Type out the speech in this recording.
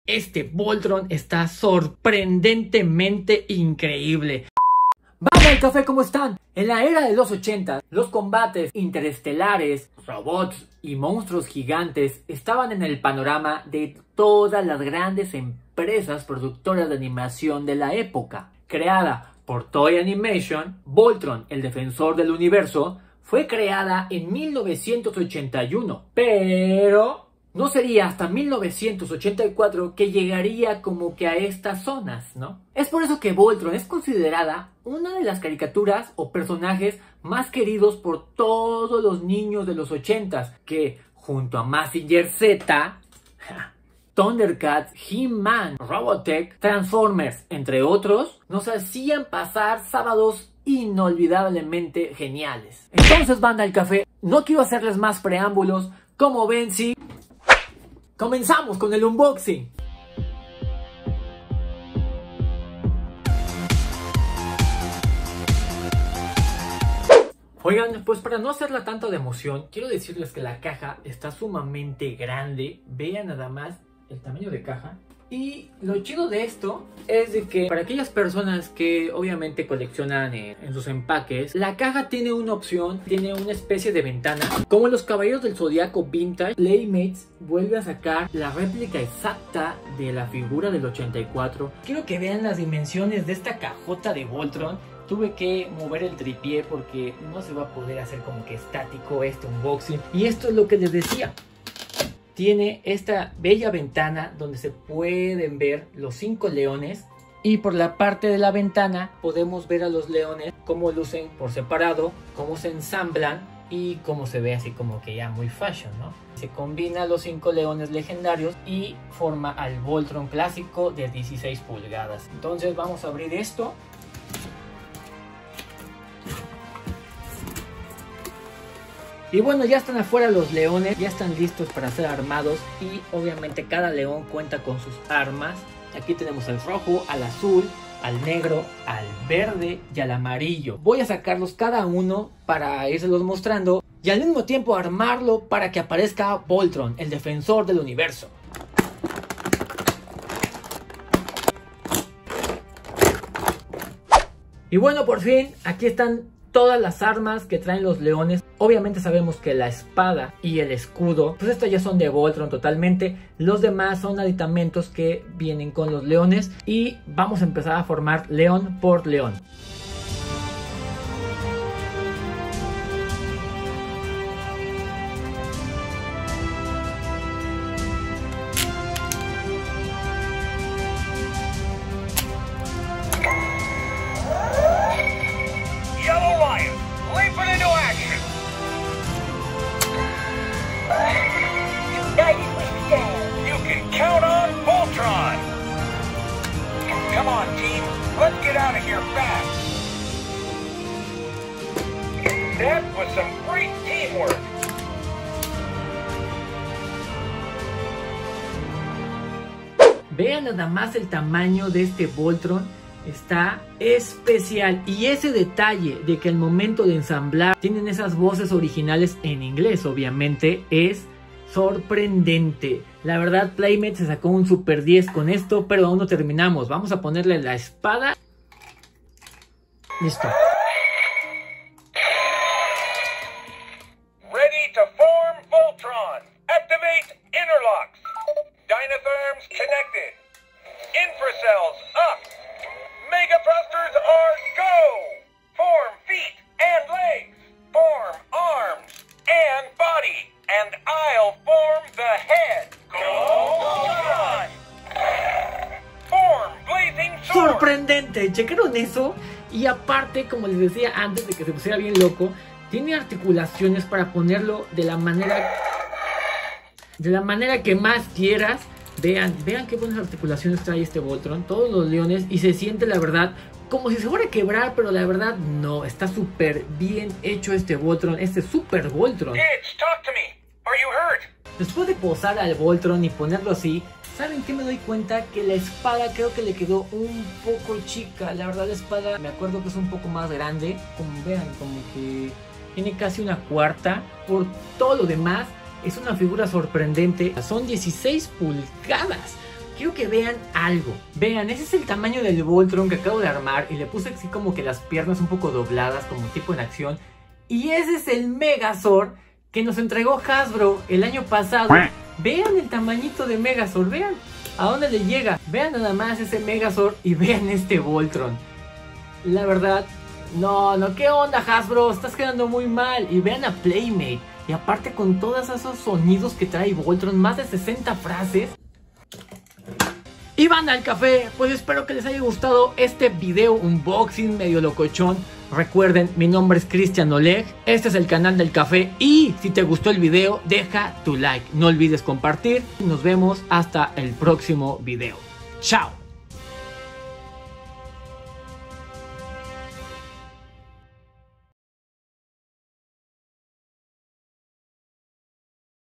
Este Voltron está sorprendentemente increíble. ¡Vamos al café! ¿Cómo están? En la era de los 80, los combates interestelares, robots y monstruos gigantes estaban en el panorama de todas las grandes empresas productoras de animación de la época. Creada por Toei Animation, Voltron, el defensor del universo, fue creada en 1981, pero no sería hasta 1984 que llegaría como que a estas zonas, ¿no? Es por eso que Voltron es considerada una de las caricaturas o personajes más queridos por todos los niños de los 80s, que junto a Mazinger Z, Thundercats, He-Man, Robotech, Transformers, entre otros, nos hacían pasar sábados inolvidablemente geniales. Entonces, banda del café, no quiero hacerles más preámbulos. Como ven, sí, comenzamos con el unboxing. Oigan, pues para no hacerla tanto de emoción, quiero decirles que la caja está sumamente grande. Vean nada más el tamaño de caja. Y lo chido de esto es de que para aquellas personas que obviamente coleccionan en sus empaques, la caja tiene una opción, tiene una especie de ventana. Como en los Caballeros del Zodiaco Vintage, Playmates vuelve a sacar la réplica exacta de la figura del 84. Quiero que vean las dimensiones de esta cajota de Voltron. Tuve que mover el tripié porque no se va a poder hacer como que estático este unboxing. Y esto es lo que les decía. Tiene esta bella ventana donde se pueden ver los 5 leones. Y por la parte de la ventana podemos ver a los leones cómo lucen por separado, cómo se ensamblan y cómo se ve así como que ya muy fashion, ¿no? Se combina los 5 leones legendarios y forma al Voltron clásico de 16 pulgadas. Entonces vamos a abrir esto. Y bueno, ya están afuera los leones, ya están listos para ser armados y obviamente cada león cuenta con sus armas. Aquí tenemos al rojo, al azul, al negro, al verde y al amarillo. Voy a sacarlos cada uno para irselos mostrando y al mismo tiempo armarlo para que aparezca Voltron, el defensor del universo. Y bueno, por fin, aquí están todas las armas que traen los leones. Obviamente sabemos que la espada y el escudo, pues estos ya son de Voltron totalmente. Los demás son aditamentos que vienen con los leones. Y vamos a empezar a formar león por león. Come on, team. Let's get out of here fast. That was some great teamwork. Vean nada más el tamaño de este Voltron. Está especial. Y ese detalle de que al momento de ensamblar tienen esas voces originales en inglés, obviamente, es sorprendente. La verdad, Playmate se sacó un super 10 con esto, pero aún no terminamos. Vamos a ponerle la espada. Listo. Ready to form Voltron. Activate interlocks. Dynatherms connected. Infracells up. Mega thrusters are go. Form feet and legs. Form arms and body. And I'll form the head. Go Voltron. Form blazing sword. Sorprendente, ¿checaron eso? Y aparte, como les decía antes de que se pusiera bien loco, tiene articulaciones para ponerlo de la manera que más quieras. Vean qué buenas articulaciones trae este Voltron, todos los leones, y se siente la verdad como si se fuera a quebrar, pero la verdad no, está súper bien hecho este Voltron, este super Voltron. Kids, talk to me. Are you hurt? Después de posar al Voltron y ponerlo así, ¿saben qué me doy cuenta? Que la espada creo que le quedó un poco chica. La verdad, la espada me acuerdo que es un poco más grande. Como vean, como que tiene casi una cuarta. Por todo lo demás, es una figura sorprendente. Son 16 pulgadas. quiero que vean algo. Vean, ese es el tamaño del Voltron que acabo de armar y le puse así como que las piernas un poco dobladas, como tipo en acción. Y ese es el Megazord que nos entregó Hasbro el año pasado. Vean el tamañito de Megazord, vean a dónde le llega. Vean nada más ese Megazord y vean este Voltron. La verdad, no, ¿qué onda Hasbro? Estás quedando muy mal. Y vean a Playmate. Y aparte con todos esos sonidos que trae Voltron, más de 60 frases. Y banda del café, pues espero que les haya gustado este video unboxing medio locochón. Recuerden, mi nombre es Cristian Oleg, este es el canal del café y si te gustó el video, deja tu like. No olvides compartir y nos vemos hasta el próximo video. ¡Chao!